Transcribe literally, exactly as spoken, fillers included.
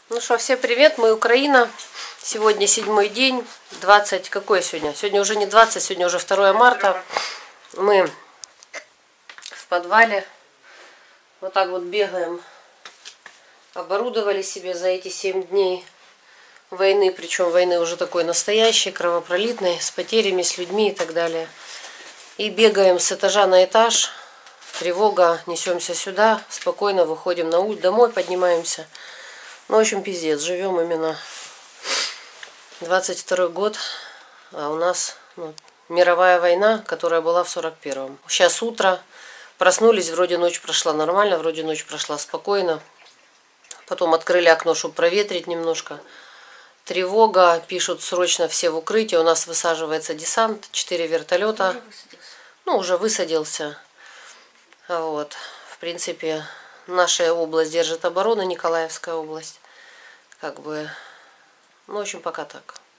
Ну что, всем привет, мы Украина. Сегодня седьмой день, двадцать, какое сегодня? Сегодня уже не двадцать, сегодня уже второе марта. Мы в подвале вот так вот бегаем. Оборудовали себе за эти семь дней войны, причем войны уже такой настоящей, кровопролитной, с потерями, с людьми и так далее. И бегаем с этажа на этаж. Тревога, несемся сюда, спокойно выходим на улицу, домой поднимаемся. Ну, в общем, пиздец, живем именно двадцать второй год, а у нас ну, мировая война, которая была в сорок первом. Сейчас утро, проснулись, вроде ночь прошла нормально, вроде ночь прошла спокойно. Потом открыли окно, чтобы проветрить немножко. Тревога, пишут срочно все в укрытие, у нас высаживается десант, четыре вертолета. Ну, уже высадился. Вот, в принципе... Наша область держит оборону, Николаевская область. Как бы, ну, в общем, пока так.